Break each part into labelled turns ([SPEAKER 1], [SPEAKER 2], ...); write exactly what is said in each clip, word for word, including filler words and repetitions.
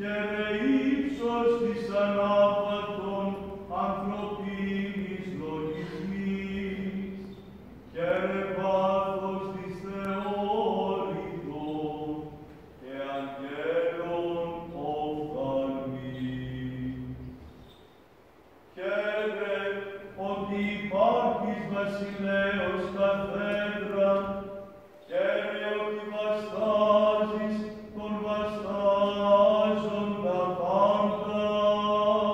[SPEAKER 1] Τον βαστάζοντα πάντα,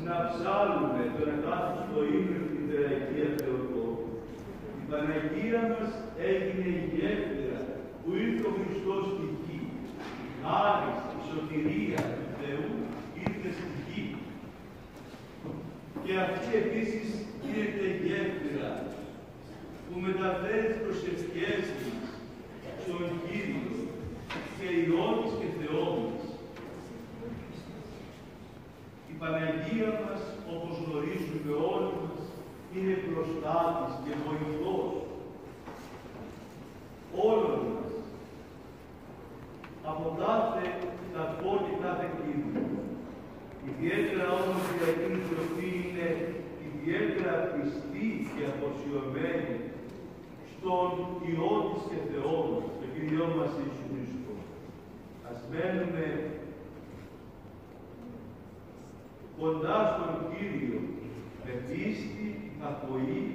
[SPEAKER 1] να ψάλουμε τον ακάθιστο ύμνο στην Τεραϊκία Θεοτό. Η Παναγία μας έγινε η γέφυρα που ήρθε ο Χριστός στη γη. Η χάρη, η σωτηρία του Θεού ήρθε στη γη. Και αυτή επίσης γίνεται γέφυρα που μεταφέρει τις προσευχές μας στον Κύριο και Υιός και Θεό μας. Η Παναγία μας, όπως γνωρίζουμε όλοι μας, είναι προστάτης και βοηθός όλων μας από κάθε κακό και κάθε κίνδυνο. Ιδιαίτερα όμως για εκείνους οι οποίοι είναι ιδιαίτερα πιστοί και αφοσιωμένοι στον Υιό της και Θεό μας, τον Κύριό μας Ιησού Χριστό. Ας μένουμε κοντά στον Κύριο με πίστη, ακοή,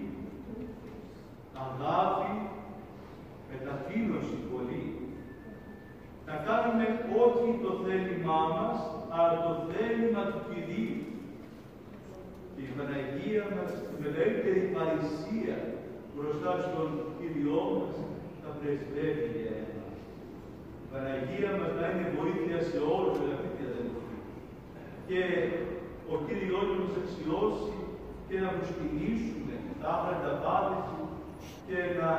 [SPEAKER 1] αγάπη, με ταπείνωση πολύ. Να κάνουμε όχι το θέλημά μας, αλλά το θέλημα του Κυρίου. Και η Παναγία μας, τη μεγαλύτερη παρησία μπροστά στον Κύριό μας, θα πρεσβεύει για εμάς. Η Παναγία μας να είναι βοήθεια σε όλους, αγαπητοί αδελφοί. Και ο Κύριος μας αξιώσει και να προσκυνήσουμε τα άπραντα πάθη και να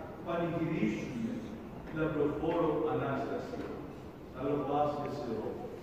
[SPEAKER 1] πανηγυρίσουμε την αυλοφόρο Ανάσταση. Καλό Πάσχα σε όλους.